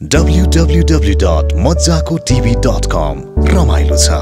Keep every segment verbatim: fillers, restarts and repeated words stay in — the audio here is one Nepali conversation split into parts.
डब्ल्यू डब्ल्यू डब्ल्यू डट मज्जाको टिभी डट कम रमाइलो छ।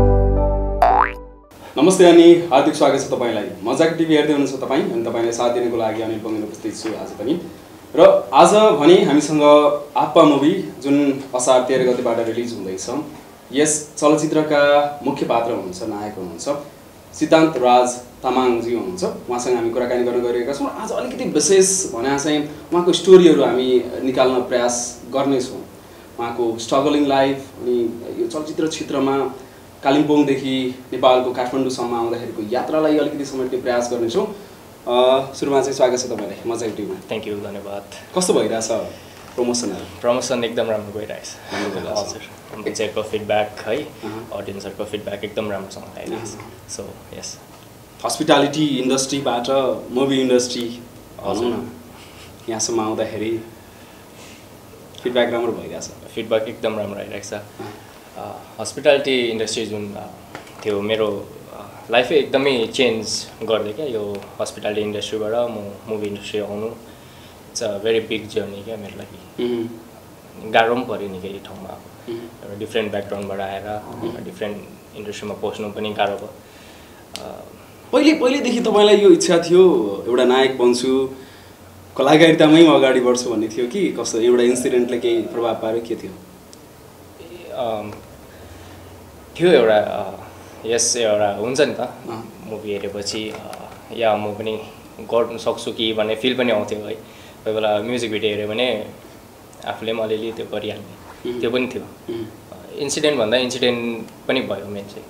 नमस्ते अनि हार्दिक स्वागत छ तपाईलाई। मज्जाको टिभी हेर्दै हुनुहुन्छ तपाईँ अनि तपाईलाई साथ दिनको लागि अनिल बङ्गेल उपस्थित छु आज पनि। र आज भने हामीसँग आप्पा मुभी जुन असार तेह्र गतेबाट रिलिज हुँदैछ। यस चलचित्रका मुख्य पात्र हुनुहुन्छ, नायक हुनुहुन्छ सिद्धान्त राज तामाङजी हुनुहुन्छ। उहाँसँग हामी कुराकानी गर्न गइरहेका छौँ। आज अलिकति विशेष भने चाहिँ उहाँको स्टोरीहरू हामी निकाल्न प्रयास गर्नेछौँ। उहाँको स्ट्रगलिङ लाइफ अनि यो चलचित्र क्षेत्रमा कालिम्पोङदेखि नेपालको काठमाडौँसम्म आउँदाखेरिको यात्रालाई अलिकति समेट्ने प्रयास गर्नेछौँ। सुरुमा चाहिँ स्वागत छ तपाईँलाई मज्जाको टिभीमा। थ्याङ्क यू, धन्यवाद। कस्तो भइरहेछ प्रमोसनहरू? प्रमोसन एकदम राम्रो गइरहेछ। हजुर, पिक्चरको फिडब्याक है, अडियन्सहरूको फिडब्याक एकदम राम्रोसँग आइरहेछ। सो यस, हस्पिटालिटी इन्डस्ट्रीबाट मुभी इन्डस्ट्री भनौँ न यहाँसम्म आउँदाखेरि फिडब्याक राम्रो भइरहेछ? फिडब्याक एकदम राम्रो आइरहेको छ। हस्पिटालिटी इन्डस्ट्री जुन थियो, मेरो लाइफै एकदमै चेन्ज गरिदियो क्या। यो हस्पिटालिटी इन्डस्ट्रीबाट म मुभी इन्डस्ट्री आउनु it's a very big journey क्या मेरो लागि। गाह्रो पनि पऱ्यो निकै ठाउँमा, एउटा डिफ्रेन्ट ब्याकग्राउन्डबाट आएर डिफ्रेन्ट इन्डस्ट्रीमा पस्नु पनि गाह्रो भयो। पहिले पहिलेदेखि तपाईँलाई यो इच्छा थियो एउटा नायक बन्छु, कलाकारितामै म अगाडि बढ्छु भन्ने थियो कि कस्तो एउटा इन्सिडेन्टले केही प्रभाव पार्यो, के थियो? थियो एउटा यस एउटा हुन्छ नि त, मुभी हेरेपछि या म पनि गर्नु सक्छु कि भन्ने फिल पनि आउँथ्यो है। कोही बेला म्युजिक भिडियो हेऱ्यो भने आफूले पनि अलिअलि त्यो गरिहाल्ने त्यो पनि थियो। इन्सिडेन्ट भन्दा इन्सिडेन्ट पनि भयो। मेन चाहिँ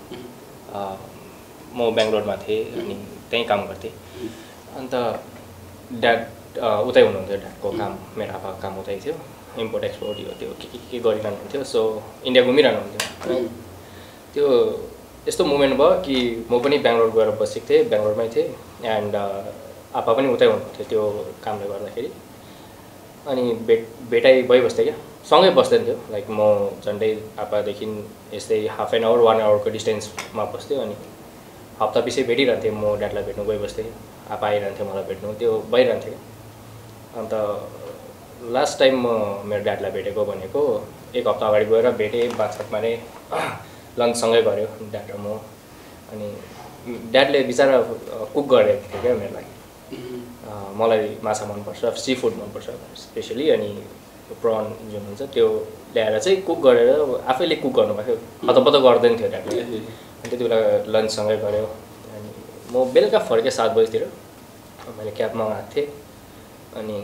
म बेङ्गलोरमा थिएँ अनि त्यहीँ काम गर्थेँ। अन्त ड्याड उतै हुनुहुन्थ्यो, ड्याडको काम, मेरो आप्पाको काम उतै थियो, इम्पोर्ट एक्सपोर्ट यो त्यो के के के गरिरहनु हुन्थ्यो। सो इन्डिया घुमिरहनु हुन्थ्यो। त्यो यस्तो मोमेन्ट भयो कि म पनि बेङ्गलोर गएर बसेको थिएँ, बेङ्गलोरमै थिएँ एन्ड आप्पा पनि उतै हुनुहुन्थ्यो त्यो कामले गर्दाखेरि। अनि भेट भेटाइ भइबस्थ्यो क्या, सँगै बस्दैन थियो। लाइक म झन्डै आप्पादेखि यस्तै हाफ एन आवर वान आवरको डिस्टेन्समा बस्थ्यो। अनि हप्ता पछि भेटिरहन्थेँ, म ड्याडलाई भेट्नु गइबस्थेँ, आप्पा आइरहन्थ्यो मलाई भेट्नु, त्यो भइरहन्थ्यो क्या। अन्त लास्ट टाइम म मेरो ड्याडलाई भेटेको भनेको एक हप्ता अगाडि गएर भेटेँ, बातसात मारेँ, लन्चसँगै गऱ्यो ड्याड र म। अनि ड्याडले बिचरा कुक गरेको थियो क्या मेरो लागि। मलाई माछा मनपर्छ, सी फुड मनपर्छ स्पेसली। अनि प्रन जुन हुन्छ त्यो ल्याएर चाहिँ कुक गरेर आफैले कुक गर्नुभएको थियो, हतपत गर्दैन थियो ड्याडले। अनि त्यति बेला लन्चसँगै गऱ्यो। अनि म बेलुका फर्केँ सात बजीतिर, मैले क्याब मगाएको थिएँ। अनि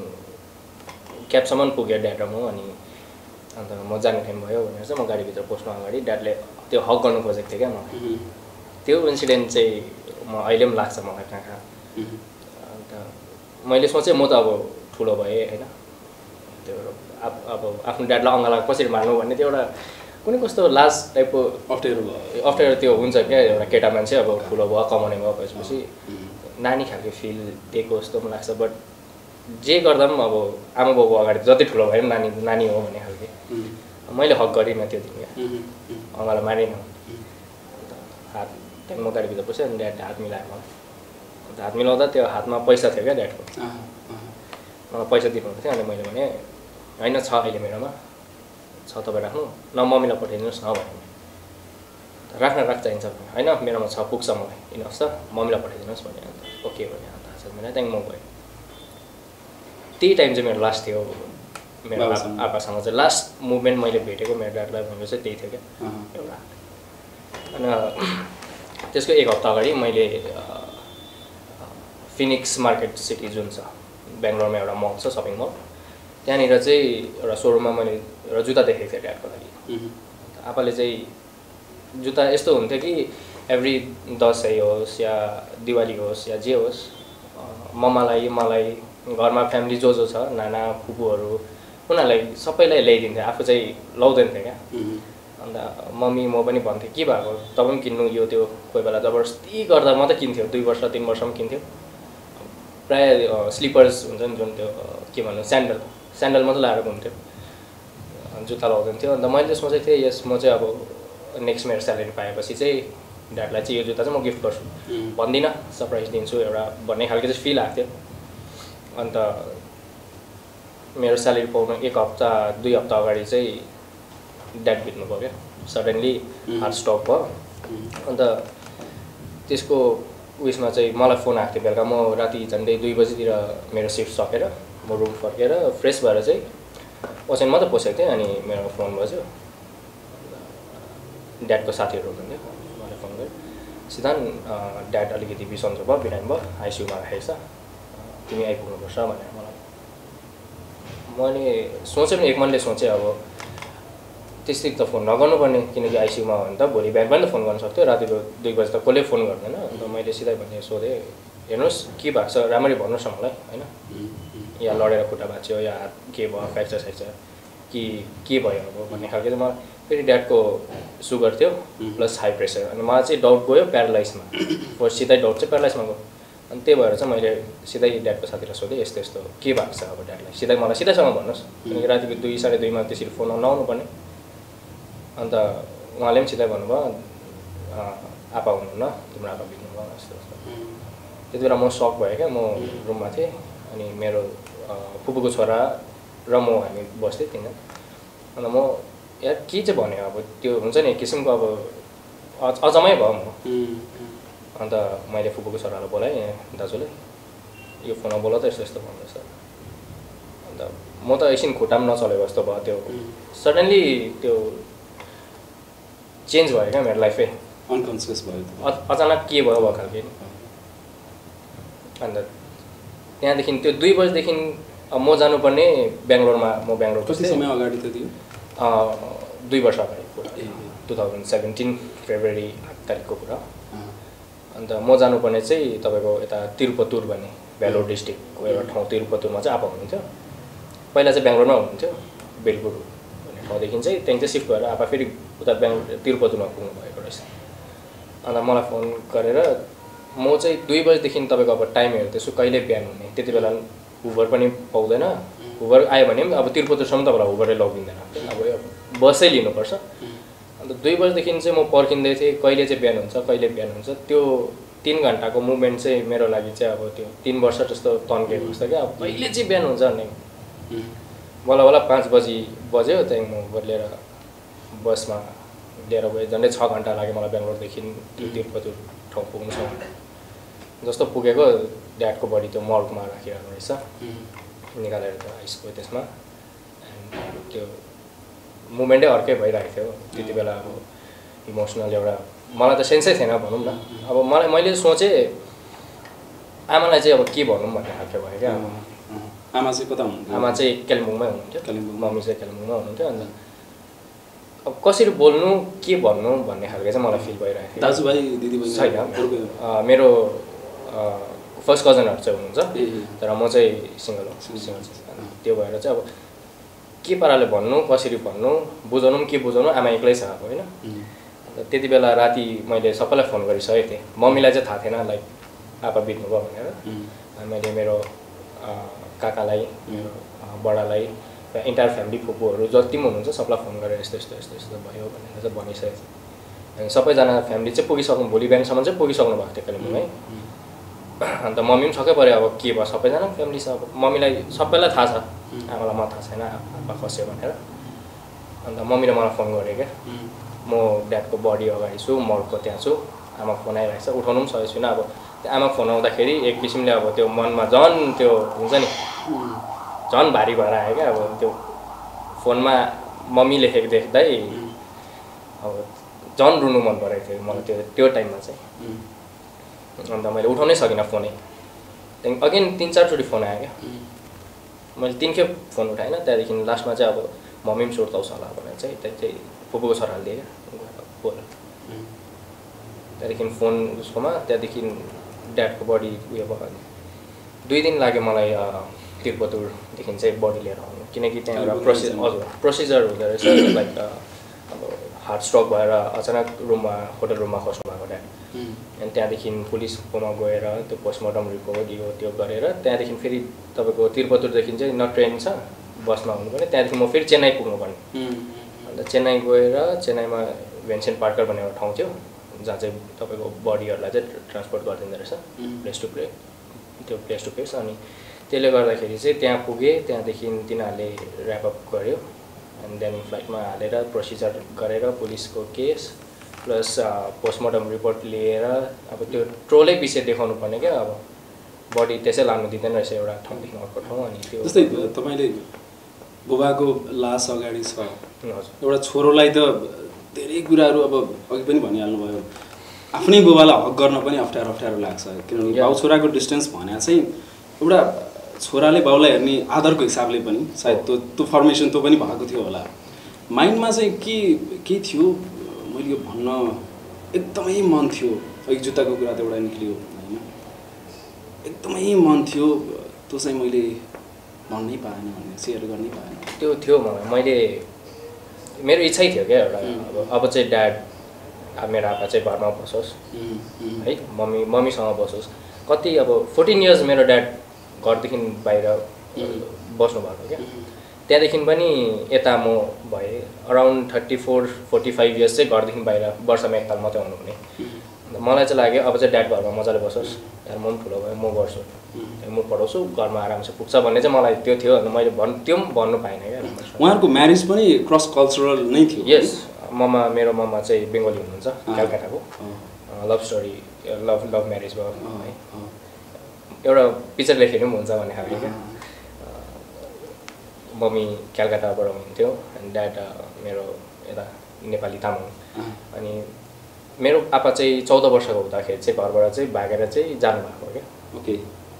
क्याबसम्म पुगेँ ड्याड र म। अनि अन्त म जाने टाइम भयो भनेर चाहिँ म गाडीभित्र पस्नु अगाडि ड्याडले त्यो हक गर्नु खोजेको थिएँ क्या मलाई। त्यो इन्सिडेन्ट चाहिँ म अहिले पनि लाग्छ मलाई कहाँ कहाँ। अन्त मैले सोचेँ म त अब ठुलो भएँ होइन, त्यो अब अब आफ्नो ड्याडलाई अँगाला कसरी मार्नु भन्ने त्यो एउटा कुनै कस्तो लाज टाइपको अप्ठ्यारो भयो। अप्ठ्यारो त्यो हुन्छ क्या, एउटा केटा मान्छे अब ठुलो भयो, कमाउने भयो भएपछि नानी खालको फिल दिएको जस्तो पनि लाग्छ। बट जे गर्दा पनि अब आमा बाउको अगाडि जति ठुलो भए पनि नानी नानी हो भन्ने खालको। मैले हक गरिनँ त्यो दिन क्या, अँगालो मारिनँ। अन्त हात त्यहाँदेखि म गाडीभित्र पसेँ। अनि ड्याडले हात मिलायो मलाई। अन्त हात मिलाउँदा त्यो हातमा पैसा थियो क्या ड्याडको, मलाई पैसा दिनुहुन्छ थियो। अनि मैले भने होइन छ अहिले मेरोमा, छ तपाईँ राख्नु न, मम्मीलाई पठाइदिनुहोस् न भने। राख्न राख चाहिन्छ भने होइन मेरोमा छ, पुग्छ मलाई, किन्नुहोस् त, मम्मीलाई पठाइदिनुहोस् भने। अन्त ओके भने अन्त हात मिलायो, त्यहाँदेखि म गएँ। त्यही टाइम चाहिँ मेरो लास्ट थियो मेरो आप्पासँग चाहिँ। लास्ट मुभमेन्ट मैले भेटेको मेरो ड्याडलाई भनेको चाहिँ त्यही थियो क्या एउटा। अनि त्यसको एक हप्ता अगाडि मैले फिनिक्स मार्केट सिटी जुन छ बेङ्गलोरमा एउटा मल छ, सपिङ मल, त्यहाँनिर चाहिँ एउटा सोरुममा मैले एउटा जुत्ता देखेको थिएँ ड्याडको लागि। आप्पाले चाहिँ जुत्ता यस्तो हुन्थ्यो कि एभ्री दसैँ होस् या दिवाली होस् या जे होस्, मम्मालाई मलाई घरमा फ्यामिली जो जो छ, नाना फुपूहरू, उनीहरूलाई सबैलाई ल्याइदिन्थ्यो, आफू चाहिँ लाउँदैन थियो क्या। अन्त मम्मी म पनि भन्थेँ के भएको तपाईँ पनि किन्नु यो त्यो, कोही बेला जबरजस्ती गर्दा मात्रै किन्थ्यो, दुई वर्ष तिन वर्षमा किन्थ्यो। प्रायः स्लिपर्स हुन्छ नि जुन त्यो के भन्नु स्यान्डल स्यान्डल मात्रै लगाएर घुम्थ्यो, जुत्ता लाउँदैन थियो। अन्त मैले सोचेको थिएँ यस म चाहिँ अब नेक्स्ट मेरो स्यालेरी पाएपछि चाहिँ ड्याडलाई चाहिँ यो जुत्ता चाहिँ म गिफ्ट गर्छु भन्दिनँ, सरप्राइज दिन्छु एउटा भन्ने खालको चाहिँ फिल आएको थियो। अन्त मेरो स्यालेरी पाउनु एक हप्ता दुई हप्ता अगाडि चाहिँ ड्याड बित्नु भयो क्या सडनली हार्ट स्ट्रोक भयो अन्त त्यसको उयसमा चाहिँ मलाई फोन आएको थियो बेलुका म राति झन्डै दुई बजीतिर मेरो सिफ्ट सकेर म रुम फर्केर फ्रेस भएर चाहिँ ओछ्यान मात्रै पसेको थिएँ अनि मेरो फोन बज्यो ड्याडको साथीहरू हुनुहुन्थ्यो मलाई फोन गरेँ सिधान ड्याड अलिकति बिसन्चो भयो बिरामी भयो आइसियुमा राखेको छ तिमी आइपुग्नुपर्छ भनेर मलाई मैले सोचेँ पनि एक मनले सोचेँ अब त्यस्तै त फोन नगर्नुपर्ने किनकि आइसियुमा हो भने त भोलि बिहान पनि त फोन गर्न सक्थ्यो रातिको दुई बजी त कसले फोन गर्दैन अन्त मैले सिधै भने सोधेँ हेर्नुहोस् के भएको छ राम्ररी भन्नुहोस् न मलाई होइन या लडेर खुट्टा भाँच्यो या हात के भयो फ्र्याक्चर स्याक्चर कि के भयो अब भन्ने खालको चाहिँ मलाई फेरि ड्याडको सुगर थियो प्लस हाई प्रेसर अनि मलाई चाहिँ डाउट गयो प्यारालाइजमा फर्स्ट सिधै डाउट चाहिँ प्यारालाइजमा गयो अनि त्यही भएर चाहिँ मैले सिधै ड्याडको साथीलाई सोधेँ यस्तो यस्तो के भएको छ अब ड्याडलाई सिधै मलाई सिधैसँग भन्नुहोस् किनकि रातिको दुई साढे दुईमा त्यसरी फोन नआउनु पर्ने अन्त उहाँले पनि सिधै भन्नुभयो आपा हुनुहुन्न तिम्रो आपा बित्नु भयो यस्तो यस्तो त्यति बेला म सक भएँ क्या म रुममा थिएँ अनि मेरो फुपूको छोरा र म हामी बस्थेँ तिनजना अन्त म यार के चाहिँ भन्यो अब त्यो हुन्छ नि एक किसिमको अब अचम्मै भयो म अन्त मैले फुपूको छोरालाई बोलाएँ दाजुले यो फोनमा बोला त यस्तो यस्तो भन्दैछ अन्त म त एकछिन खुट्टा पनि नचलेको जस्तो भयो त्यो सडनली त्यो चेन्ज भयो क्या मेरो लाइफै अनकन्सियस भयो अचानक के भयो भयो खालको अन्त त्यहाँदेखि त्यो दुई बजीदेखि म जानुपर्ने बेङ्गलोरमा म बेङ्गलोर कति समय अगाडि थियो त्यो दुई वर्ष अगाडि कुरा टु थाउजन्ड सेभेन्टिन फेब्रुअरी आठ तारिकको कुरा अन्त म जानुपर्ने चाहिँ तपाईँको यता तिरुपतुर भन्ने भेलोर डिस्ट्रिक्टको एउटा ठाउँ तिरुपतुरमा चाहिँ आपा हुनुहुन्थ्यो पहिला चाहिँ बेङ्गलोरमा हुनुहुन्थ्यो बेलपुर भन्ने ठाउँदेखि चाहिँ त्यहाँदेखि चाहिँ सिफ्ट भएर आपा फेरि उता बेङ्गलोर तिरुपतुरमा पुग्नु भएको रहेछ अन्त मलाई फोन गरेर म चाहिँ दुई बजीदेखि तपाईँको अब टाइम हेर्दैछु कहिले बिहान हुने त्यति बेला हुबर पनि पाउँदैन हुबर आयो भने पनि अब तिरुपतिसम्म तपाईँलाई हुबरले लगिदिँदैन अब बसै लिनुपर्छ अन्त दुई बजीदेखि चाहिँ म पर्खिँदै थिएँ कहिले चाहिँ बिहान हुन्छ कहिले बिहान हुन्छ त्यो तिन घन्टाको मुभमेन्ट चाहिँ मेरो लागि चाहिँ अब त्यो तिन वर्ष जस्तो तन्केको जस्तो क्या अब कहिले चाहिँ बिहान हुन्छ भन्ने बल्ल बल्ल पाँच बजी बज्यो त्यहाँदेखि म हुबर लिएर बसमा लिएर गएँ झन्डै छ घन्टा लाग्यो मलाई बेङ्गलोरदेखि त्यो तिरुपति ठाउँ पुग्नुसम्म जस्तो पुगेको ड्याडको बडी त्यो मर्गमा राखिरहेको रहेछ निकालेर त्यो आइसक्यो त्यसमा त्यो मुभमेन्टै अर्कै भइरहेको थियो त्यति बेला अब इमोसनल एउटा मलाई त सेन्सै थिएन भनौँ न अब मलाई मैले सोचेँ आमालाई चाहिँ अब के भनौँ भन्ने खालको भयो क्या आमा चाहिँ कता हुनुहुन्थ्यो आमा चाहिँ कालिम्पोङमै हुनुहुन्थ्यो कालिम्पोङ मम्मी चाहिँ कालिम्पोङमै हुनुहुन्थ्यो अन्त अब कसरी बोल्नु के भन्नु भन्ने खालको चाहिँ मलाई फिल भइरहेको थियो दाजुभाइ दिदीबहिनी छैन मेरो फर्स्ट कजनहरू चाहिँ हुनुहुन्छ तर म चाहिँ सिङ्गल हो सिङ्गल त्यो भएर चाहिँ अब के पाराले भन्नु कसरी भन्नु बुझाउनु पनि के बुझाउनु आमा एक्लै छ अब होइन अन्त त्यति बेला राति मैले सबैलाई फोन गरिसकेको थिएँ मम्मीलाई चाहिँ थाहा थिएन लाइक आपा बित्नुभयो भनेर मैले मेरो काकालाई मेरो बडालाई इन्टायर फ्यामिली फुपूहरू जति पनि हुनुहुन्छ सबलाई फोन गरेर यस्तो यस्तो यस्तो यस्तो भयो भनेर चाहिँ भनिसकेको थिएँ अनि सबैजना फ्यामिली चाहिँ पुगिसक्नु भोलि बिहानसम्म चाहिँ पुगिसक्नु भएको थियो कालिम्पोङमै अन्त मम्मी पनि छक्कै पऱ्यो अब के भयो सबैजना फ्यामिली छ अब मम्मीलाई सबैलाई थाहा छ आमालाई मलाई थाहा छैन आपा खस्यो भनेर अन्त मम्मीले मलाई फोन गरेँ क्या म ड्याडको बडी अगाडि छु मर्गको त्यहाँ छु आमा फोन आइरहेको छ उठाउनु पनि सकेको छुइनँ अब त्यो आमा फोन आउँदाखेरि एक किसिमले अब त्यो मनमा झन् त्यो हुन्छ नि झन् भारी भएर आयो क्या अब त्यो फोनमा मम्मी लेखेको देख्दै अब झन् रुनु मन परेको थियो मलाई त्यो त्यो टाइममा चाहिँ अन्त मैले उठाउनै सकिनँ फोनै त्यहाँदेखि अगेन तिन चारचोटि फोन आयो क्या मैले तिनखेप फोन उठाएन त्यहाँदेखि लास्टमा चाहिँ अब मम्मी पनि सुर्ताउँछ होला भनेर चाहिँ त्यहाँ चाहिँ फुपूको छोराले दिएँ क्या बोल त्यहाँदेखि फोन उसकोमा त्यहाँदेखि ड्याडको बडी उयो भयो दुई दिन लाग्यो मलाई तिरुपतुरदेखि चाहिँ बडी लिएर आउनु किनकि त्यहाँ एउटा प्रोसिजर हजुर प्रोसिजर हुँदो रहेछ लाइक अब हार्ट स्ट्रोक भएर अचानक रुममा होटल रुममा खस्नु भएको ड्याड अनि त्यहाँदेखि पुलिसकोमा गएर त्यो पोस्टमार्टम रिपोर्ट यो त्यो गरेर त्यहाँदेखि फेरि तपाईँको तिरुपतुरदेखि चाहिँ न ट्रेन छ बसमा हुनुपर्ने त्यहाँदेखि म फेरि चेन्नई पुग्नुपर्ने अन्त चेन्नई गएर चेन्नईमा भेन्सेन्ट पार्कर भन्ने एउटा ठाउँ थियो जहाँ चाहिँ तपाईँको बडीहरूलाई चाहिँ ट्रान्सपोर्ट गरिदिँदो रहेछ प्लेस टु प्लेस त्यो प्लेस टु प्लेस अनि त्यसले गर्दाखेरि चाहिँ त्यहाँ पुगेँ त्यहाँदेखि तिनीहरूले ऱ्यापअप गर्यो एन्ड देन फ्लाइटमा हालेर प्रोसिजर गरेर पुलिसको केस प्लस पोस्टमार्टम रिपोर्ट लिएर अब त्यो ट्रोलै पछि देखाउनु पर्ने क्या अब बडी त्यसै लानु दिँदैन रहेछ एउटा ठाउँदेखि अर्को ठाउँ अनि त्यो जस्तै तपाईँले बुबाको लास अगाडि छ हजुर एउटा छोरोलाई त धेरै कुराहरू अब अघि पनि भनिहाल्नुभयो आफ्नै बुबालाई हक गर्न पनि अप्ठ्यारो अप्ठ्यारो लाग्छ किनभने बाउ छोराको डिस्टेन्स भने चाहिँ एउटा छोराले बाउलाई हेर्ने आदरको हिसाबले पनि सायद त्यो त्यो फर्मेसन त्यो पनि भएको थियो होला माइन्डमा चाहिँ के के थियो मैले यो भन्न एकदमै मन थियो अघि जुत्ताको कुरा त एउटा निक्लियो होइन एकदमै मन थियो त्यो चाहिँ मैले भन्नै पाएन भन्ने सेयर गर्नै पाएन त्यो थियो मलाई मैले मेरो इच्छै थियो क्या एउटा अब अब चाहिँ ड्याड अब मेरो आप्पा चाहिँ घरमा बसोस् है मम्मी मम्मीसँग बसोस् कति अब फोर्टिन इयर्स मेरो ड्याड घरदेखि बाहिर बस्नु भएको क्या त्यहाँदेखि पनि यता म भएँ around thirty four forty five years चाहिँ घरदेखि बाहिर वर्षमा एकताल मात्रै आउनुहुने मलाई चाहिँ लाग्यो अब चाहिँ ड्याड घरमा मजाले बसोस् यार म पनि ठुलो भयो म गर्छु म पढाउँछु घरमा आरामसे पुग्छ भन्ने चाहिँ मलाई त्यो थियो अन्त मैले भन् त्यो पनि भन्नु पाइनँ क्या उहाँहरूको म्यारेज पनि क्रस कल्चरल नै थियो यस ममा मेरो ममा चाहिँ बेङ्गली हुनुहुन्छ कलकत्ताको love story love love marriage भयो है एउटा पिक्चर लेखेर पनि हुन्छ भन्ने खालको क्या मम्मी कलकत्ताबाट हुनुहुन्थ्यो अनि ड्याड मेरो यता नेपाली तामाङ अनि मेरो आप्पा चाहिँ चौध वर्षको हुँदाखेरि चाहिँ घरबाट चाहिँ भागेर चाहिँ जानुभएको क्या ओके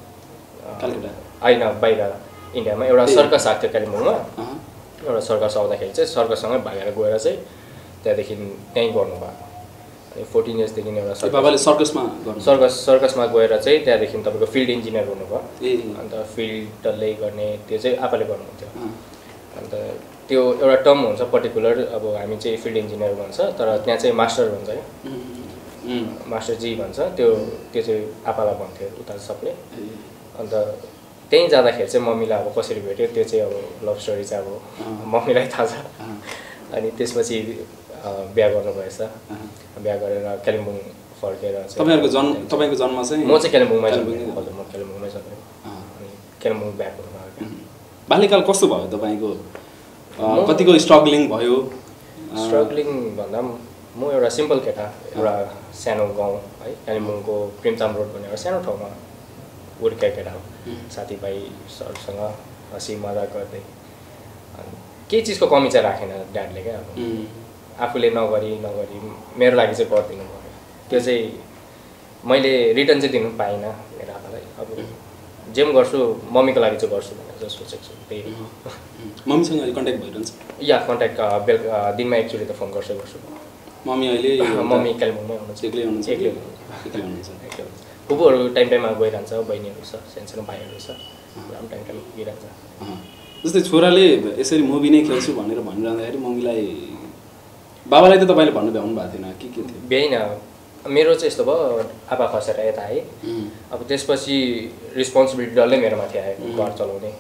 कलकत्ता होइन बाहिर इन्डियामा एउटा सर्कस आएको थियो कालिम्पोङमा एउटा सर्कस आउँदाखेरि चाहिँ सर्कससँगै भागेर गएर चाहिँ त्यहाँदेखि त्यहीँ गर्नुभएको अनि फोर्टिन इयर्सदेखि एउटा बाबाले सर्कसमा सर्कस सर्कसमा गएर चाहिँ त्यहाँदेखि तपाईँको फिल्ड इन्जिनियर हुनुभयो अन्त फिल्ड डल्लै गर्ने त्यो चाहिँ आपाले गर्नुहुन्थ्यो अन्त त्यो एउटा टर्म हुन्छ पर्टिकुलर अब हामी चाहिँ फिल्ड इन्जिनियर भन्छ तर त्यहाँ चाहिँ मास्टर भन्छ क्या मास्टर जी भन्छ त्यो त्यो चाहिँ आपालाई भन्थ्यो उता सबले अन्त त्यहीँ जाँदाखेरि चाहिँ मम्मीलाई अब कसरी भेट्यो त्यो चाहिँ अब लभ स्टोरी चाहिँ अब मम्मीलाई थाहा छ अनि त्यसपछि बिहा गर्नुभएछ बिहा गरेर कालिम्पोङ फर्केर तपाईँहरूको जन्म तपाईँको जन्म चाहिँ म चाहिँ कालिम्पोङमै जन्मेँ हजुर म कालिम्पोङमै जन्मेँ अनि कालिम्पोङ बिहा गर्नुभएको बाल्यकाल कस्तो भयो तपाईँको कतिको स्ट्रगलिङ भयो स्ट्रगलिङ भन्दा पनि म एउटा सिम्पल केटा एउटा सानो गाउँ है कालिम्पोङको प्रेमताम रोड भन्ने एउटा सानो ठाउँमा हुर्केको केटा हो साथीभाइ सरसँग हँसी मजाक गर्दै केही चिजको कमी चाहिँ राखेन ड्याडले क्या अब आफूले नगरी नगरी मेरो लागि चाहिँ गरिदिनु पऱ्यो त्यो चाहिँ मैले रिटर्न चाहिँ दिनु पाइनँ मेरो आपालाई अब जे पनि गर्छु मम्मीको लागि चाहिँ गर्छु भनेर चाहिँ सोचेको छु त्यही मम्मीसँग कन्ट्याक्ट भइरहन्छ या कन्ट्याक्ट बेलुका दिनमा एकचोटि त फोन गर्छै गर्छु मम्मी अहिले मम्मी कालिम्पोङमै हुनुहुन्छ एक्लै हुनुहुन्छ एक्लै एक्लै हुनुहुन्छ एक्लै हुनुहुन्छ फुपूहरू टाइम टाइममा गइरहन्छ बहिनीहरू छ सानो भाइहरू छ टाइम टाइममा गइरहन्छ जस्तै छोराले यसरी मुभी नै खेल्छु भनेर भनिरहँदाखेरि मम्मीलाई बाबालाई त तपाईँले भन्नु भ्याउनु भएको थिएन के के थियो भ्याइन मेरो चाहिँ यस्तो भयो आप्पा खसेर यता आएँ अब त्यसपछि रिस्पोन्सिबिलिटी डल्लै मेरो माथि आयो घर चलाउने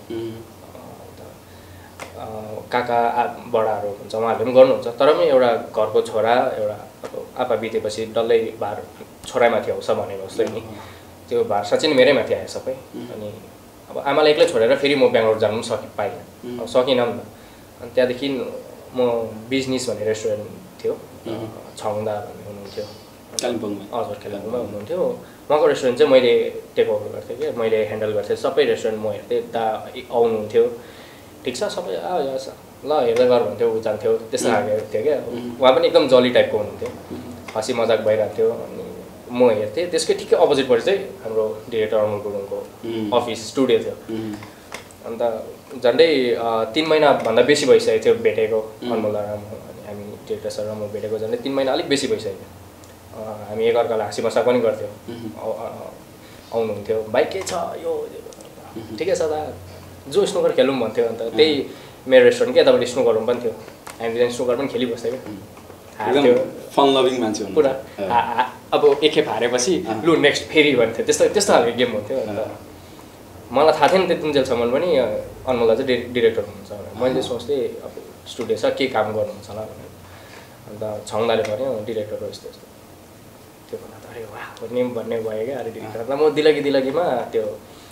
काका बडाहरू हुन्छ उहाँहरूले पनि गर्नुहुन्छ तर पनि एउटा घरको छोरा एउटा अब आप्पा बितेपछि डल्लै भार छोरामाथि आउँछ भनेको जस्तै नि त्यो भार साँच्चै नै मेरै माथि आयो सबै अनि अब आमालाई एक्लै छोडेर फेरि म बेङ्गलोर जानु पनि सकि पाइनँ अब सकिनँ नि त अनि त्यहाँदेखि म बिजनेस भन्ने रेस्टुरेन्ट थियो छाउँदा भन्ने हुनुहुन्थ्यो कालिम्पोङमा हजुर कालिम्पोङमा हुनुहुन्थ्यो उहाँको रेस्टुरेन्ट चाहिँ मैले टेक ओभर गर्थेँ क्या मैले ह्यान्डल गर्थेँ सबै रेस्टुरेन्ट म हेर्थेँ दा आउनुहुन्थ्यो ठिक छ सबै ल हेर्दै गर भन्थ्यो ऊ जान्थ्यो त्यस्तो खालको थियो क्या उहाँ पनि एकदम जली टाइपको हुनुहुन्थ्यो हँसी मजाक भइरहेको थियो अनि म हेर्थेँ त्यसकै ठिकै अपोजिटपट्टि चाहिँ हाम्रो डिरेक्टर अमल गुरुङको अफिस स्टुडियो थियो अन्त झन्डै तिन महिनाभन्दा बेसी भइसकेको थियो भेटेको अनमोल र अनि हामी डिरेक्टर सर र म भेटेको झन्डै तिन महिना अलिक बेसी भइसक्यो हामी एकअर्कालाई हाँसी मजाक पनि गर्थ्यौँ आउनुहुन्थ्यो भाइ के छ यो ठिकै छ दा जो स्नुकर खेलौँ भन्थ्यो अन्त त्यही मेरो रेस्टुरेन्ट क्या यतापट्टि स्नुकरहरू पनि थियो हामीले स्नुकर पनि खेलिबस्थ्यो क्या फन लभिङ मान्छे पुरा अब एकखेप हारेपछि लु नेक्स्ट फेरि भन्थ्यो त्यस्तो त्यस्तो खालको गेम हुन्थ्यो अन्त मलाई थाहा थिएन त्यतिन्जेलसम्म पनि अनमोलदा चाहिँ डि डिरेक्टर हुनुहुन्छ भनेर मैले सोच्थेँ अब स्टुडियो छ के काम गर्नुहुन्छ होला भनेर अन्त छाउँदाले भन्यो डिरेक्टर हो यस्तो यस्तो त्यो भन्दा त अरे वाह भन्ने भन्ने भयो क्या अरे डिरेक्टर अन्त म दिलगी दिलगीमा त्यो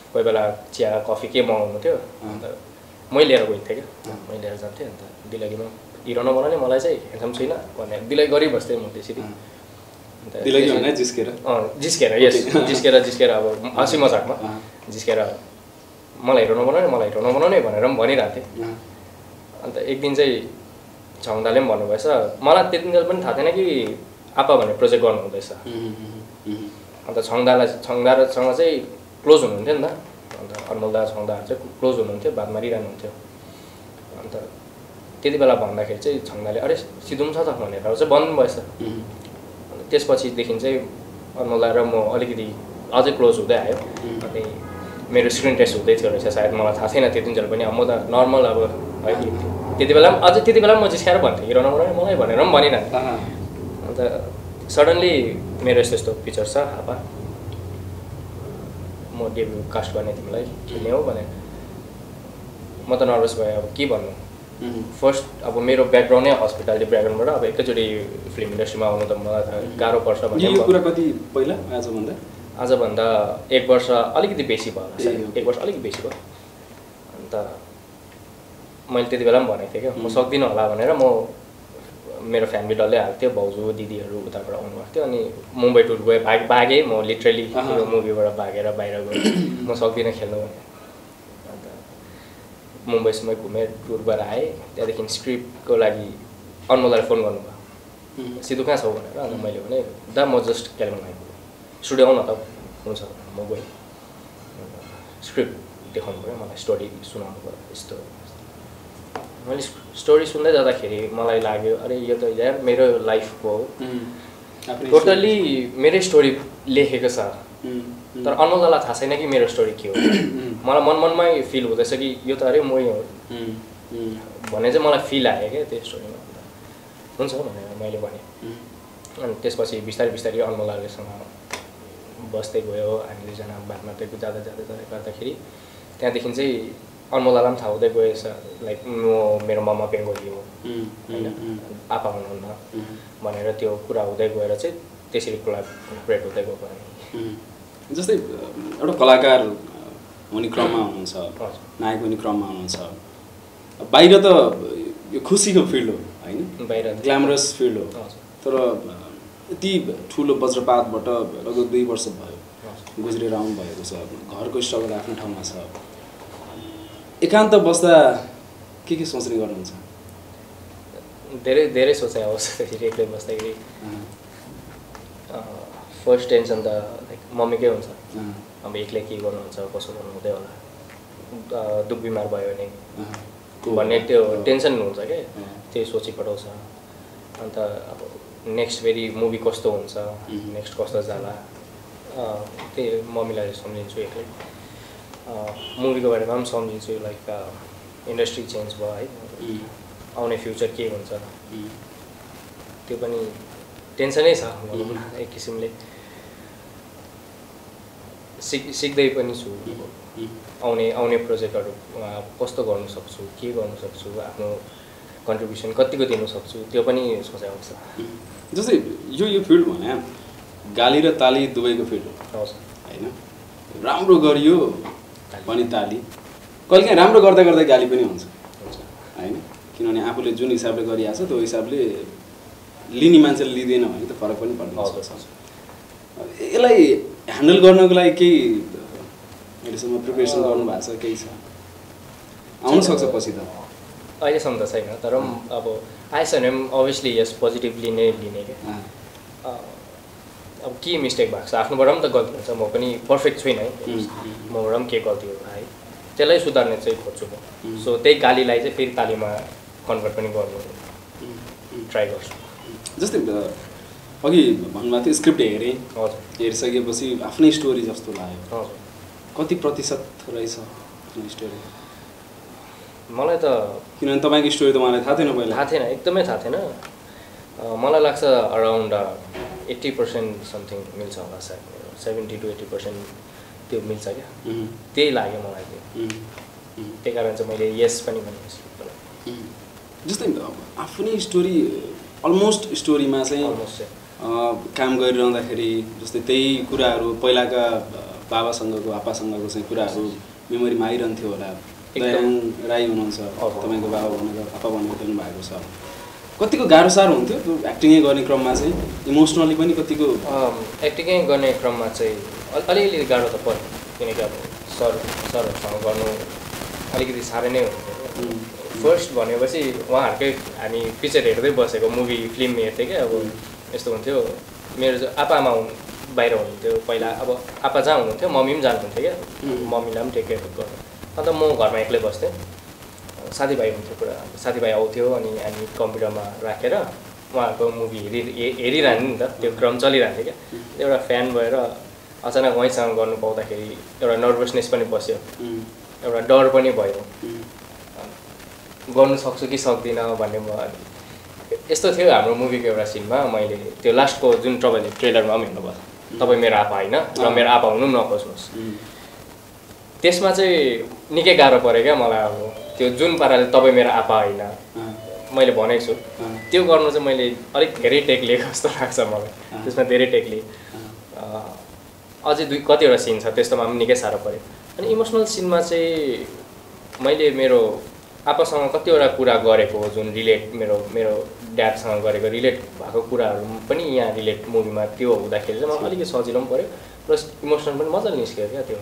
कोही बेला चिया कफी के मगाउनु थियो अन्त मै लिएर गइन्थेँ क्या मै लिएर जान्थेँ अन्त दिल्लीमा हिरो नबनाउने मलाई चाहिँ ह्यान्डसम छैन भनेर दिल्ली गरिबस्थेँ म त्यसरी दिल्ली भने जिस्केर अँ जिस्केर यस जिस्केर जिस्केर अब हाँसी मजाकमा जिस्केर मलाई हिरो नबनाउने मलाई हिरो नबनाउने भनेर पनि भनिरहेको थिएँ अन्त एक दिन चाहिँ छङदाले पनि भन्नुभएछ मलाई त्यतिन्जेल पनि थाहा थिएन कि आपा भन्ने प्रोजेक्ट गर्नु हुँदैछ अन्त छङदालाई छङदासँग चाहिँ क्लोज हुनुहुन्थ्यो नि त अन्त अनमोलदा छङदाहरू चाहिँ क्लोज हुनुहुन्थ्यो बात मारिरहनु हुन्थ्यो अन्त त्यति बेला भन्दाखेरि चाहिँ छङदाले अरे सिधुम छ त भनेर चाहिँ भन्नुभएछ अन्त त्यसपछिदेखि चाहिँ अनमोलदा र म अलिकति अझै क्लोज हुँदै आयो अनि मेरो स्क्रिन टेस्ट हुँदै थियो रहेछ सायद मलाई थाहा छैन त्यतिन्जेल पनि अब म त नर्मल अब है त्यति बेला पनि अझै त्यति बेला पनि म जिस्काएर भन्थेँ हिरो नबनाउने मलाई भनेर पनि भनिरहेको अन्त सडन्ली मेरो यस्तो यस्तो पिक्चर छ हापा म डेब्यु कास्ट गर्ने तिमीलाई खेल्ने हो भने म त नर्भस भएँ अब के भन्नु फर्स्ट अब मेरो ब्याकग्राउन्डै हस्पिटालिटी ब्याकग्राउन्डबाट अब एकैचोटि फिल्म इन्डस्ट्रीमा आउनु त मलाई त गाह्रो पर्छ भन्ने यो कुरा कति पहिला आजभन्दा आजभन्दा एक वर्ष अलिकति बेसी भयो एक वर्ष अलिकति बेसी भयो अन्त मैले त्यति बेला पनि भनेको थिएँ क्या म सक्दिनँ होला भनेर म मेरो फ्यामिली डल्लै आएको थियो भाउजू दिदीहरू उताबाट आउनुभएको थियो अनि मुम्बई टुर गएँ भाग भागेँ म लिटरली यो मुभीबाट भागेर बाहिर गएँ म सक्दिनँ खेल्नु भने अन्त मुम्बईसम्म घुमेँ टुर गरेर आएँ त्यहाँदेखि स्क्रिप्टको लागि अनमोललाई फोन गर्नुभयो सिधु कहाँ छौ भनेर अन्त मैले भने दा म जस्ट कालिम्पोङ आइपुगेँ स्टुडियो आउन त हुन्छ म गएँ स्क्रिप्ट देखाउनु पऱ्यो मलाई स्टोरी सुनाउनु पऱ्यो यस्तो मैले स्टोरी सुन्दै जाँदाखेरि मलाई लाग्यो अरे यो त यार मेरो लाइफको टोटल्ली मेरै स्टोरी लेखेको छ तर अनमोललाई थाहा छैन कि मेरो स्टोरी के हो मलाई मन मनमै फिल हुँदैछ कि यो त अरे मै हो भने चाहिँ मलाई फिल आयो क्या त्यो स्टोरीमा हुन्छ भनेर मैले भनेँ अनि त्यसपछि बिस्तारै बिस्तारै अनमोलसँग बस्दै गयो हामी दुईजना बात मार्दै जाँदा जाँदै जाँदै गर्दाखेरि त्यहाँदेखि चाहिँ अनमोललाई पनि थाहा हुँदै गएछ लाइक म मेरो मम्मा बेङ्गोली हो होइन आपा हुनुहुन्न भनेर त्यो कुरा हुँदै गएर चाहिँ त्यसरी कोलाबरेट हुँदै गएको हामी जस्तै एउटा कलाकार हुने क्रममा हुनुहुन्छ नायक हुने क्रममा हुनुहुन्छ बाहिर त यो खुसीको फिल्ड हो होइन बाहिर ग्ल्यामरस फिल्ड हो तर यति ठुलो वज्रपातबाट लगभग दुई वर्ष भयो गुज्रेर आउनु भएको छ घरको स्ट्रगल आफ्नो ठाउँमा छ एकान्त बस्दा के के सोच्ने गर्नुहुन्छ धेरै धेरै सोचाइ आउँछ त्यसरी एक्लै बस्दाखेरि फर्स्ट टेन्सन त लाइक मम्मीकै हुन्छ अब एक्लै के गर्नुहुन्छ कसो गर्नु हुँदै होला दुख बिमार भयो भने भन्ने त्यो टेन्सन हुन्छ क्या त्यो सोची पठाउँछ अन्त अब नेक्स्ट फेरि मुभी कस्तो हुन्छ नेक्स्ट कस्तो जाला त्यही मम्मीलाई सम्झिन्छु एक्लै मुभीको बारेमा पनि सम्झिन्छु लाइक इन्डस्ट्री चेन्ज भयो है आउने फ्युचर के हुन्छ त्यो पनि टेन्सनै छ एक किसिमले सिक सिक्दै पनि छु आउने आउने प्रोजेक्टहरू कस्तो गर्नु सक्छु के गर्नु सक्छु आफ्नो कन्ट्रिब्युसन कतिको दिनु सक्छु त्यो पनि सोचाइ आउँछ जस्तै यो यो फिल्ड भने गाली र ताली दुवैको फिल्ड हो होइन राम्रो गरियो पनि ताली कहिलेकाहीँ राम्रो गर्दा गर्दा गाली पनि हुन्छ होइन किनभने आफूले जुन हिसाबले गरिरहेको छ त्यो हिसाबले लिने मान्छेले लिँदैन भने त फरक पनि पर्दैन यसलाई ह्यान्डल गर्नको लागि केही अहिलेसम्म प्रिपेरेसन गर्नु भएको छ केही छ आउन सक्छ पछि त अहिलेसम्म त छैन तर पनि अब आएछ भने पनि अभियसली यस पोजिटिभली नै लिने क्या अब के मिस्टेक भएको छ आफ्नोबाट पनि त गल्ती हुन्छ म पनि पर्फेक्ट छुइनँ है मबाट पनि के गल्ती हो है त्यसलाई सुधार्ने चाहिँ खोज्छु म सो त्यही गालीलाई चाहिँ फेरि तालीमा कन्भर्ट पनि गर्नु ट्राई गर्छु जस्तै अघि भन्नुभएको थियो स्क्रिप्ट हेरेँ हजुर हेरिसकेपछि आफ्नै स्टोरी जस्तो लाग्यो हजुर कति प्रतिशत रहेछ आफ्नो स्टोरी मलाई त किनभने तपाईँको स्टोरी त मलाई थाहा थिएन पहिला थाहा थिएन एकदमै थाहा थिएन मलाई लाग्छ अराउन्ड एट्टी पर्सेन्ट समथिङ मिल्छ होला सायद सेभेन्टी टु एट्टी पर्सेन्ट त्यो मिल्छ क्या त्यही लाग्यो मलाई त्यो त्यही कारण चाहिँ मैले यस पनि भनेको जस्तै आफ्नै स्टोरी अलमोस्ट स्टोरीमा चाहिँ काम गरिरहँदाखेरि जस्तै त्यही कुराहरू पहिलाका बाबासँगको आप्पासँगको चाहिँ कुराहरू मेमोरीमा आइरहन्थ्यो होला। दयाङ राई हुनुहुन्छ तपाईँको बाबा भनेर आप्पा भनेर खेल्नु भएको छ। कतिको गाह्रो साह्रो हुन्थ्यो त्यो एक्टिङै गर्ने क्रममा चाहिँ इमोसनली पनि कतिको? एक्टिङै गर्ने क्रममा चाहिँ अलिअलि गाह्रो त पर्यो किनकि अब सर सरहरूसँग गर्नु अलिकति साह्रै नै हुन्थ्यो। फर्स्ट भनेपछि उहाँहरूकै हामी पिक्चर हेर्दै बसेको मुभी फिल्म हेर्थेँ क्या। अब यस्तो हुन्थ्यो मेरो आप्पा आमा बाहिर हुनुहुन्थ्यो पहिला। अब आप्पा जहाँ हुनुहुन्थ्यो मम्मी पनि जानुहुन्थ्यो क्या, मम्मीलाई पनि टेक केयर गर्नु। अन्त म घरमा एक्लै बस्थेँ, साथीभाइ हुन्थ्यो पुरा, साथीभाइ आउँथ्यो अनि हामी कम्प्युटरमा राखेर उहाँहरूको मुभी हेरि हेरिरहने नि त, त्यो क्रम चलिरहन्थ्यो क्या। एउटा फ्यान भएर अचानक उहाँसँग गर्नु पाउँदाखेरि एउटा नर्भसनेस पनि बस्यो, एउटा डर पनि भयो, गर्नु सक्छु कि सक्दिनँ भन्ने। म यस्तो थियो हाम्रो मुभीको एउटा सिनमा, मैले त्यो लास्टको जुन तपाईँले ट्रेलरमा पनि हेर्नुभयो, तपाईँ मेरो आप्पा होइन र मेरो आप्पा हुनु पनि नखोज्नुहोस्, त्यसमा चाहिँ निकै गाह्रो पऱ्यो क्या मलाई। अब त्यो जुन पाराले तपाईँ मेरो आप्पा होइन मैले भनेको छु त्यो गर्नु चाहिँ मैले अलिक धेरै टेक लिएको जस्तो लाग्छ मलाई। त्यसमा धेरै टेक लिएँ। अझै दुई कतिवटा सिन छ त्यस्तोमा पनि निकै साह्रो पऱ्यो। अनि इमोसनल सिनमा चाहिँ मैले मेरो आप्पासँग कतिवटा कुरा गरेको जुन रिलेट मेरो मेरो ड्याडसँग गरेको रिलेट भएको कुराहरू पनि यहाँ रिलेट मुभीमा त्यो हुँदाखेरि चाहिँ मलाई अलिकति सजिलो पनि पऱ्यो, प्लस इमोसनल पनि मजाले निस्क्यो क्या। त्यो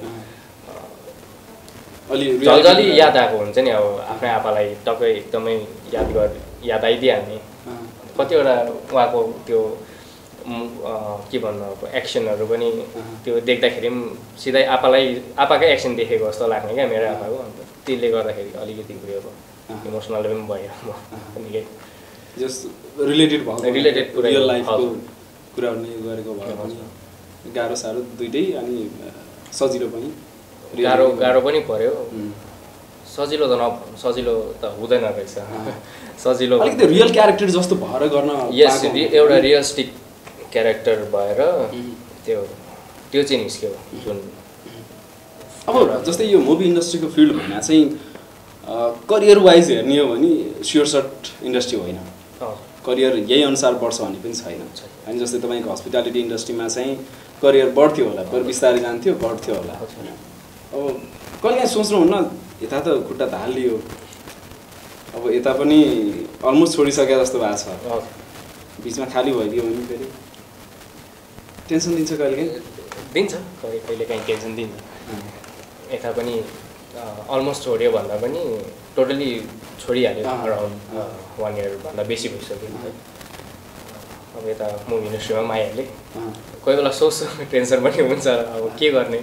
अलि जल्दी याद आएको हुन्छ नि, अब आफ्नै आप्पालाई टक्कै एकदमै याद गर याद आइदिइहाल्ने कतिवटा उहाँको त्यो के भन्नु अब एक्सनहरू पनि त्यो देख्दाखेरि पनि सिधै आप्पालाई आप्पाकै एक्सन देखेको जस्तो लाग्ने क्या मेरो आप्पाको। अन्त त्यसले गर्दाखेरि अलिकति उयो इमोसनल पनि भयो म निकै जस्ट रिलेटेड भएको रिलेटेड कुरा रियल लाइफको कुराहरू नै गरेको भयो भने गाह्रो साह्रो दुइटै अनि सजिलो पनि। गाह्रो गाह्रो पनि पऱ्यो, सजिलो त न सजिलो त हुँदैन रहेछ। सजिलो अलिकति रियल क्यारेक्टर जस्तो भएर गर्न यस एउटा रियलिस्टिक क्यारेक्टर भएर त्यो त्यो चाहिँ निस्क्यो जुन। अब जस्तै यो मुभी इन्डस्ट्रीको फिल्ड भन्दा चाहिँ करियर वाइज हेर्ने हो भने स्योर सर्ट इन्डस्ट्री होइन, करियर यही अनुसार बढ्छ भन्ने पनि छैन होइन। जस्तै तपाईँको हस्पिटालिटी इन्डस्ट्रीमा चाहिँ करियर बढ्थ्यो होला, पर बिस्तारै जान्थ्यो बढ्थ्यो होला। अब कहिले काहीँ सोच्नुहुन्न यता त खुट्टा त हालियो, अब यता पनि अलमोस्ट छोडिसके जस्तो भएको छ, बिचमा खाली भइदियो भने फेरि टेन्सन दिन्छ कहिले काहीँ? दिन्छ कहिले कहिले काहीँ टेन्सन दिन्छ। यता पनि अलमोस्ट छोड्यो भन्दा पनि टोटली छोडिहाल्यो अराउन्ड वान इयरभन्दा बेसी भइसक्यो। अब यता मुभी इन्डस्ट्रीमा पनि आइहालेँ, कोही बेला सोच्छु टेन्सन पनि हुन्छ अब के गर्ने।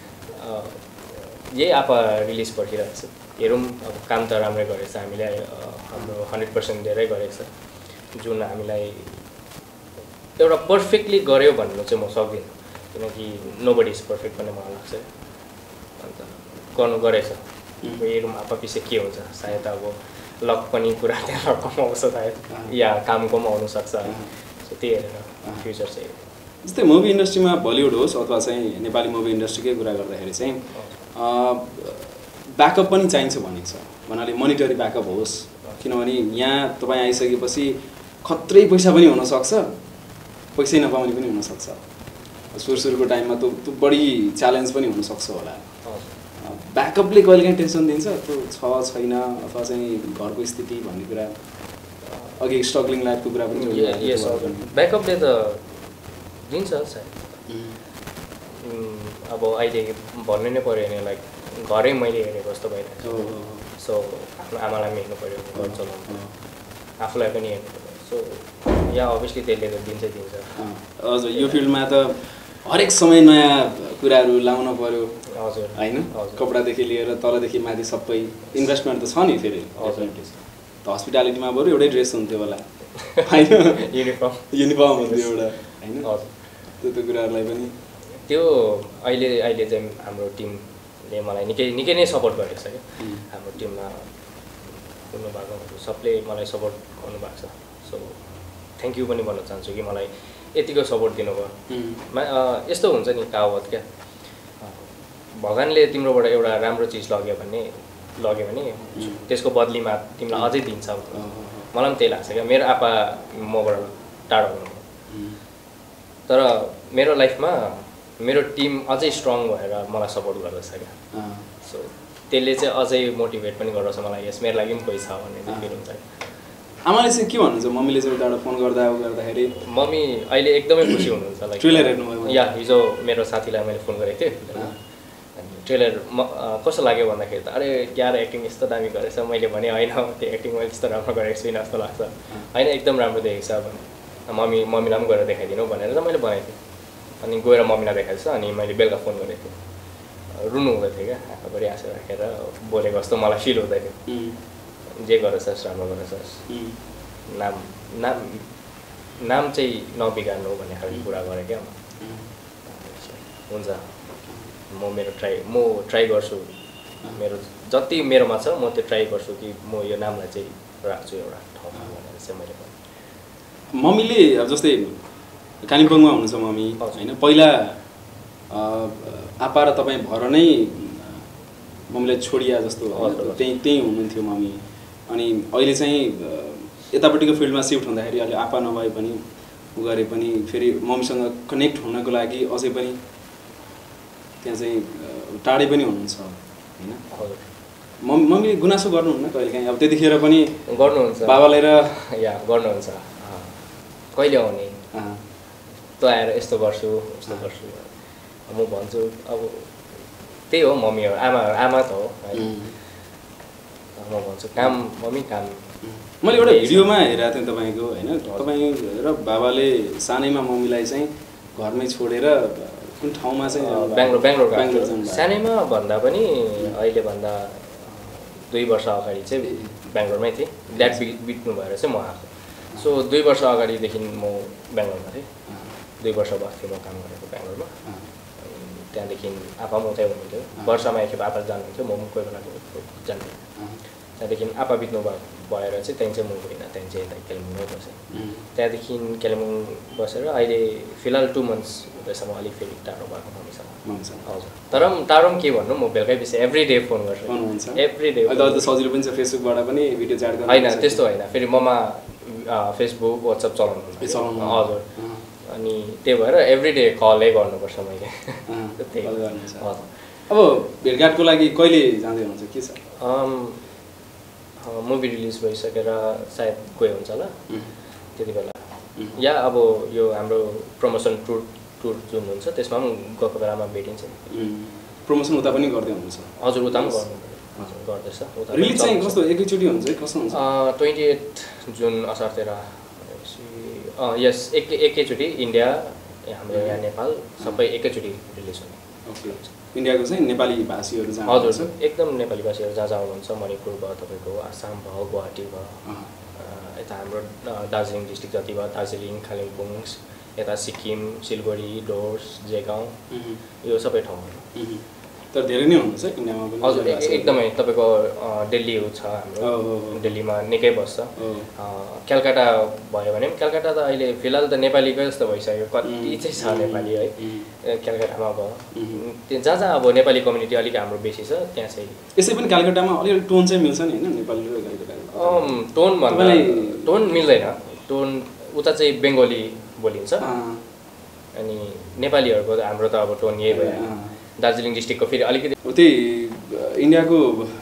यही आप्पा रिलिज पर्खिरहेको छु, हेरौँ। अब काम त राम्रै गरेको छ हामीले, हाम्रो हन्ड्रेड पर्सेन्ट धेरै गरेको छ। जुन हामीलाई एउटा पर्फेक्टली गऱ्यो भन्नु चाहिँ म सक्दिनँ, किनकि नो बडी इज पर्फेक्ट भन्ने मलाई लाग्छ। अन्त गर्नु गरेछ, हेरौँ आप्पा पछि के हुन्छ। सायद अब लक पनि कुरा त्यहाँ कमाउँछ सायद, या काम कमाउनु सक्छ। सो त्यही हेरेर फ्युचर चाहिँ। जस्तै मुभी इन्डस्ट्रीमा बलिउड होस् अथवा चाहिँ नेपाली मुभी इन्डस्ट्रीकै कुरा गर्दाखेरि चाहिँ ब्याकअप पनि चाहिन्छ भनेको छ, भन्नाले मोनिटरी ब्याकअप होस्। किनभने यहाँ तपाईँ आइसकेपछि खत्रै पैसा पनि हुनसक्छ, पैसै नपाउने पनि हुनसक्छ। सुरु सुरुको टाइममा त त्यो बढी च्यालेन्ज पनि हुनसक्छ होला। ब्याकअपले कहिले काहीँ टेन्सन दिन्छ त्यो छ छैन, अथवा चाहिँ घरको स्थिति भन्ने कुरा, अघि स्ट्रगलिङ लाइफको कुरा पनि ब्याकअपले त दिन्छ सायद। अब अहिले भन्नु नै पऱ्यो भने लाइक घरै मैले हेरेको जस्तो भइरहेको छ। सो आफ्नो आमालाई पनि हेर्नु पऱ्यो, घर चलाउनु, आफूलाई पनि हेर्नु पऱ्यो। सो यहाँ अभियसली त्यसले त दिन्छै दिन्छ। हजुर, यो फिल्डमा त हरेक समय नयाँ कुराहरू लाउनु पऱ्यो हजुर होइन, कपडादेखि लिएर तलदेखि माथि सबै इन्भेस्टमेन्ट त छ नि। फेरि त हस्पिटालिटीमा बरु एउटै ड्रेस हुन्थ्यो होला होइन, युनिफर्म युनिफर्म हुन्थ्यो एउटा होइन। त्यो त्यो कुराहरूलाई पनि त्यो अहिले अहिले चाहिँ हाम्रो टिमले मलाई निकै निकै नै सपोर्ट गरेको छ क्या। हाम्रो टिममा हुनुभएकोहरू सबले मलाई सपोर्ट गर्नुभएको छ। सो थ्याङ्क यू पनि भन्न चाहन्छु कि मलाई यतिको सपोर्ट दिनुभयो। यस्तो हुन्छ नि कहावत क्या, भगवान्ले तिम्रोबाट एउटा राम्रो चिज लग्यो भने लग्यो भने त्यसको बदलीमा तिमीलाई अझै दिन्छ। मलाई पनि त्यही लाग्छ क्या। मेरो आप्पा मबाट टाढो हुनुभयो, तर मेरो लाइफमा मेरो टिम अझै स्ट्रङ भएर मलाई सपोर्ट गर्दछ क्या सो त्यसले चाहिँ अझै मोटिभेट पनि गर्दछ मलाई यस मेरो लागि पनि कोही छ भन्ने फिल हुन्छ आमाले चाहिँ के भन्नुहुन्छ मम्मीले चाहिँ उताबाट फोन गर्दा गर्दाखेरि मम्मी अहिले एकदमै खुसी हुनुहुन्छ लाइक ट्रेलर हेर्नुभयो या हिजो मेरो साथीलाई मैले फोन गरेको थिएँ अनि ट्रेलर म कस्तो लाग्यो भन्दाखेरि त अरे यार एक्टिङ यस्तो दामी गरेछ मैले भने होइन त्यो एक्टिङ मैले यस्तो राम्रो गरेको छुइनँ जस्तो लाग्छ होइन एकदम राम्रो देखेको छ भने मम्मी मम्मीलाई पनि गएर देखाइदिनु भनेर चाहिँ मैले भनेको थिएँ अनि गएर मम्मीलाई देखाएको छ अनि मैले बेलुका फोन गरेको थिएँ रुनु हुँदै थियो क्या आँखाभरि आँसु राखेर बोलेको जस्तो मलाई फिल हुँदै थियो जे गरेछस् राम्रो गरेछस् नाम नाम नाम चाहिँ नबिगार्नु भन्ने खालको कुरा गरेँ क्या हुन्छ म मेरो ट्राई म ट्राई गर्छु मेरो जति मेरोमा छ म त्यो ट्राई गर्छु कि म यो नामलाई चाहिँ राख्छु एउटा ठाउँमा भनेर चाहिँ मैले भने मम्मीले अब जस्तै कालिम्पोङमा हुनुहुन्छ मम्मी होइन पहिला आपा र तपाईँ भएर नै मम्मीलाई छोडिया जस्तो त्यहीँ त्यहीँ हुनुहुन्थ्यो मम्मी अनि अहिले चाहिँ यतापट्टिको फिल्डमा सिफ्ट हुँदाखेरि अहिले आपा नभए पनि उ गरे पनि फेरि मम्मीसँग कनेक्ट हुनको लागि अझै पनि त्यहाँ चाहिँ टाढै पनि हुनुहुन्छ होइन मम्मी मम्मीले गुनासो गर्नुहुन्न कहिले काहीँ अब त्यतिखेर पनि गर्नुहुन्छ बाबालाई र या गर्नुहुन्छ कहिले आउने तँ आएर यस्तो गर्छु यस्तो गर्छु म भन्छु अब त्यही हो मम्मी हो आमा आमा त हो म भन्छु काम मम्मी काम मैले एउटा भिडियोमा हेरेको थिएँ तपाईँको होइन तपाईँ र बाबाले सानैमा मम्मीलाई चाहिँ घरमै छोडेर कुन ठाउँमा चाहिँ बेङ्गलोर बेङ्गलोर बेङ्गलोर सानैमा भन्दा पनि अहिले भन्दा दुई वर्ष अगाडि चाहिँ बेङ्गलोरमै थिएँ ड्याड बित्नु भएर चाहिँ म आएको सो दुई वर्ष अगाडिदेखि म बेङ्गलोरमा थिएँ दुई वर्ष भएको थिएँ म काम गरेको बेङ्गलोरमा त्यहाँदेखि आपा म उतै हुनुहुन्थ्यो वर्षमा एकखेप आपा जानुहुन्थ्यो म पनि कोही बेला जान्थेँ त्यहाँदेखि आपा बित्नु भएर चाहिँ त्यहाँदेखि चाहिँ म गइनँ त्यहाँदेखि चाहिँ यता कालिम्पोङमै बसेँ त्यहाँदेखि कालिम्पोङ बसेर अहिले फिलहाल टु मन्थ्स हुँदैछ म अलिक फेरि टाढो भएको मम्मीसँग हजुर तर पनि टाढो पनि के भन्नु म बेलुकै बेसी एभ्री डे फोन गर्छु एभ्री डे सजिलो पनि छ फेसबुकबाट पनि भिडियो च्याट गर्नु होइन त्यस्तो होइन फेरि ममा फेसबुक वाट्सएप चलाउनु हजुर अनि त्यही भएर एभ्री डे कलै गर्नुपर्छ मैले अब भेटघाटको लागि कहिले जाँदै हुनुहुन्छ के छ मुभी रिलिज भइसकेर सायद गयो हुन्छ होला त्यति बेला या अब यो हाम्रो प्रमोसन टुर टुर जुन हुन्छ त्यसमा पनि गएको बेलामा भेटिन्छ प्रमोसन उता पनि गर्दै हुनुहुन्छ हजुर उता पनि गर्नु गर्दैछ उता रिलिज चाहिँ कस्तो एकैचोटि हुन्छ कस्तो हुन्छ ट्वेन्टी एट जुन असार तेह्र यस एक एकैचोटि इन्डिया हाम्रो यहाँ नेपाल सबै एकैचोटि रिलिज हुने ओके इन्डियाको चाहिँ नेपाली भाषीहरू जहाँ हजुर एकदम नेपाली भाषीहरू जहाँ जहाँ हुनुहुन्छ मणिपुर भयो तपाईँको आसाम भयो गुवाहाटी भयो यता हाम्रो दार्जिलिङ डिस्ट्रिक्ट जति भयो दार्जिलिङ कालिम्पोङ यता सिक्किम सिलगढी डोर्स जेगाउँ यो सबै ठाउँहरू तर धेरै नै हुनुहुन्छ इन्डियामा पनि हजुर एकदमै तपाईँको दिल्ली छ हाम्रो दिल्लीमा निकै बस्छ कलकत्ता भयो भने पनि कलकत्ता त अहिले फिलहाल त नेपालीकै जस्तो भइसक्यो कति चाहिँ छ नेपाली है कलकत्तामा भयो त्यो जहाँ जहाँ अब नेपाली कम्युनिटी अलिक हाम्रो बेसी छ त्यहाँ चाहिँ यसै पनि कलकत्तामा अलिअलि टोन चाहिँ मिल्छ नि होइन नेपाली र कलकत्ता टोन भन्दा टोन मिल्दैन टोन उता चाहिँ बेङ्गोली बोलिन्छ अनि नेपालीहरूको हाम्रो त अब टोन यही भयो दार्जिलिङ डिस्ट्रिक्टको फेरि अलिकति त्यही इन्डियाको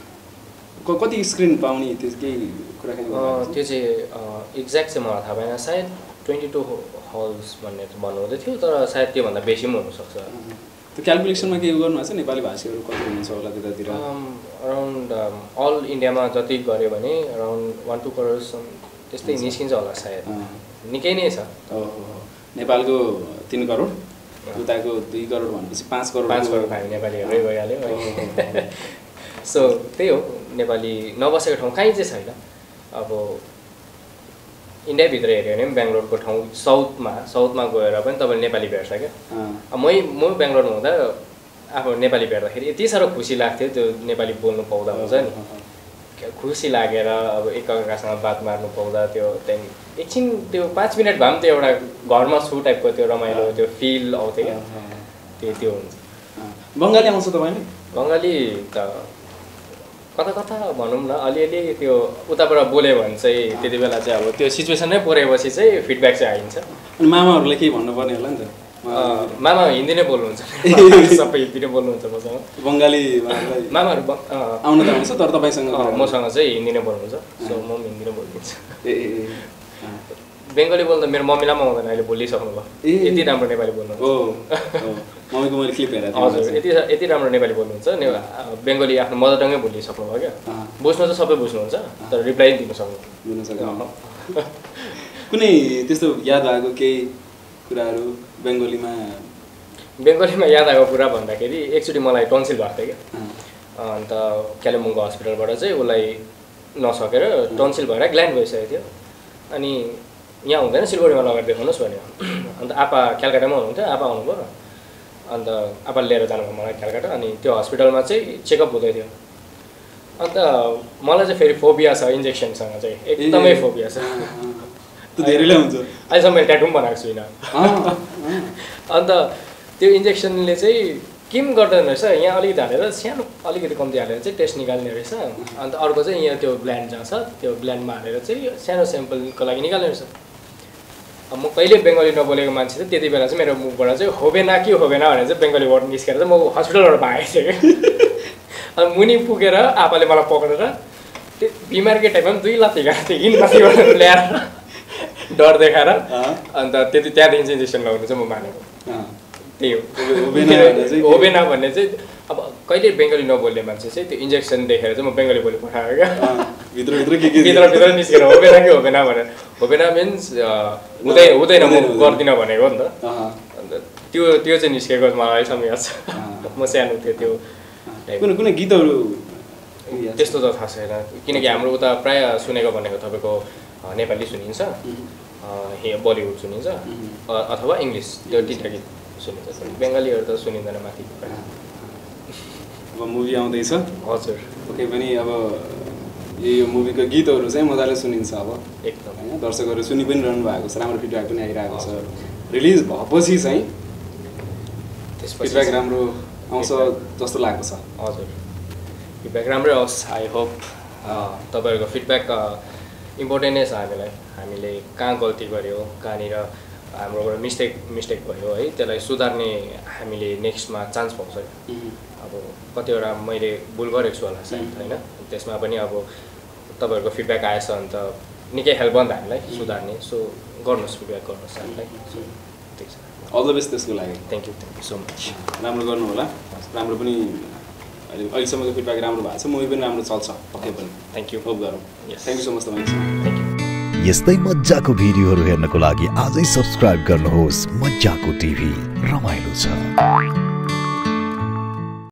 कति स्क्रिन पाउने त्यो केही कुराकानी त्यो चाहिँ एक्ज्याक्ट चाहिँ मलाई थाहा भएन सायद ट्वेन्टी टू हल्स भन्ने भन्नुहुँदै थियो तर सायद त्योभन्दा बेसी पनि हुनसक्छ त्यो क्यालकुलेसनमा के गर्नु भएको छ नेपाली भाषीहरू कति हुनुहुन्छ होला त्यतातिर अराउन्ड अल इन्डियामा जति गऱ्यो भने अराउन्ड वान टू करोड त्यस्तै निस्किन्छ होला सायद निकै नै छ नेपालको तिन करोड उताको दुई करोड भनेपछि पाँच करोड पाँच करोड हामी नेपालीहरूकै गइहाल्यो सो त्यही हो नेपाली नबसेको ठाउँ कहीँ चाहिँ छैन अब इन्डियाभित्र हेऱ्यो भने पनि बेङ्गलोरको ठाउँ साउथमा साउथमा गएर पनि तपाईँले नेपाली भेट्छ क्या मै म बेङ्गलोरमा हुँदा अब नेपाली भेट्दाखेरि यति साह्रो खुसी लाग्थ्यो त्यो नेपाली बोल्नु पाउँदा हुन्छ नि खुसी लागेर अब एकअर्कासँग बात मार्नु पाउँदा त्यो त्यहाँदेखि एकछिन त्यो पाँच मिनट भए पनि त्यो एउटा घरमा छु टाइपको त्यो रमाइलो त्यो फिल आउँथ्यो क्या त्यो त्यो हुन्छ बङ्गाली आउँछ तपाईँले बङ्गाली त कता कता भनौँ न अलिअलि त्यो उताबाट बोल्यो भने चाहिँ त्यति बेला चाहिँ अब त्यो सिचुएसनै परेपछि चाहिँ फिडब्याक चाहिँ आइन्छ अनि मामाहरूलाई केही भन्नुपर्ने होला नि त मामा हिन्दी नै बोल्नुहुन्छ सबै हिन्दी नै बोल्नुहुन्छ मसँग बङ्गाली मामाहरू आउनु त आउँछ तर तपाईँसँग मसँग चाहिँ हिन्दी नै बोल्नुहुन्छ सो म पनि हिन्दी नै बोलिदिन्छु ए बङ्गाली बोल्दा मेरो मम्मीलाई पनि आउँदैन अहिले बोलिसक्नु भयो यति राम्रो नेपाली बोल्नुहुन्छ हो मम्मीको मैले क्लिप हेरेको थिएँ हजुर यति यति राम्रो नेपाली बोल्नुहुन्छ ने बङ्गाली आफ्नो मदर टङ्गै बोलिसक्नु भयो क्या बुझ्नु चाहिँ सबै बुझ्नुहुन्छ तर रिप्लाई दिनु सक्नु दिनु सक्नु कुनै त्यस्तो याद भएको केही कुराहरू बङ्गालीमा बङ्गालीमा याद आएको कुरा भन्दाखेरि एकचोटि मलाई टन्सिल भएको थियो क्या अन्त कालिम्पोङको हस्पिटलबाट चाहिँ उसलाई नसकेर टन्सिल भएर ग्ल्यान्ड भइसकेको थियो अनि यहाँ हुँदैन सिलगढीमा लगेर देखाउनुहोस् भन्यो अन्त आपा क्यालकाटामा हुनुहुन्थ्यो आपा आउनुभयो अन्त आपाले लिएर जानुभयो मलाई क्यालकाटा अनि त्यो हस्पिटलमा चाहिँ चेकअप हुँदै थियो अन्त मलाई चाहिँ फेरि फोबिया छ इन्जेक्सनसँग चाहिँ एकदमै फोबिया छ धेरैले हुन्छ अहिलेसम्म मैले ट्याटु पनि बनाएको छुइनँ अन्त त्यो इन्जेक्सनले चाहिँ के पनि गर्दैन रहेछ यहाँ अलिकति हालेर सानो अलिकति कम्ती हालेर चाहिँ टेस्ट निकाल्ने रहेछ अन्त अर्को चाहिँ यहाँ त्यो ग्ल्यान्ड जहाँ छ त्यो ग्ल्यान्डमा हालेर चाहिँ सानो स्याम्पलको लागि निकाल्ने रहेछ अब म कहिले बङ्गाली नबोलेको मान्छे चाहिँ त्यति बेला चाहिँ मेरो मुखबाट चाहिँ होबेना कि होबेना भनेर चाहिँ बङ्गाली वर्ड निस्केर चाहिँ म हस्पिटलबाट भागेको थिएँ कि अनि मुनि पुगेर आपाले मलाई पक्रेर त्यो बिमारकै टाइममा पनि दुई लात्ती गएको थिएँ हिँड्माथिबाट ल्याएर डर देखाएर अन्त त्यति त्यहाँदेखि चाहिँ इन्जेक्सन लगाउनु चाहिँ म मानेको त्यही हो होबेना भन्ने चाहिँ अब कहिले बङ्गाली नबोल्ने मान्छे चाहिँ त्यो इन्जेक्सन देखेर चाहिँ म बङ्गाली बोली पठाएको क्या भित्रभित्र के के भित्रभित्र निस्केर होबेना कि होबेना भनेर होबेना मिन्स हुँदै हुँदैन म गर्दिनँ भनेको नि त अन्त त्यो त्यो चाहिँ निस्केको मलाई अहिलेसम्म याद छ म सानो थियो त्यो कुनै कुनै गीतहरू त्यस्तो त थाहा छैन किनकि हाम्रो उता प्रायः सुनेको भनेको तपाईँको नेपाली सुनिन्छ बलिउड सुनिन्छ अथवा इङ्ग्लिस त्यो तिनवटा गीत सुनिन्छ बङ्गालीहरू त सुनिँदैन माथि अब मुभी आउँदैछ हजुर पक्कै पनि अब यो मुभीको गीतहरू चाहिँ मजाले सुनिन्छ अब एकदम होइन दर्शकहरू सुनि पनि रहनु भएको छ राम्रो फिडब्याक पनि आइरहेको छ रिलिज भएपछि चाहिँ फिडब्याक राम्रो आउँछ जस्तो लागेको छ हजुर फिडब्याक राम्रै आओस् आई होप तपाईँहरूको फिडब्याक इम्पोर्टेन्ट नै छ हामीलाई हामीले कहाँ गल्ती गऱ्यो कहाँनिर हाम्रोबाट मिस्टेक मिस्टेक भयो है त्यसलाई सुधार्ने हामीले नेक्स्टमा चान्स पाउँछ अब कतिवटा मैले भुल गरेको छु होला सायद होइन त्यसमा पनि अब तपाईँहरूको फिडब्याक आएछ अन्त निकै हेल्प भयो नि त हामीलाई सुधार्ने सो गर्नुहोस् फिडब्याक गर्नुहोस् हामीलाई सो ठिक छ अल द बेस्ट त्यसको लागि thank you thank you so much राम्रो गर्नु होला राम्रो पनि अहिले अहिलेसम्मको फिडब्याक राम्रो भएको छ मुभी पनि राम्रो चल्छ पक्कै पनि थ्याङ्क यू होप गरौँ थ्याङ्क यू सो मच तपाईँको थ्याङ्क यू यस्तै मज्जाको भिडियोहरू हेर्नको लागि आजै सब्स्क्राइब गर्नुहोस् मज्जाको टिभी रमाइलो छ।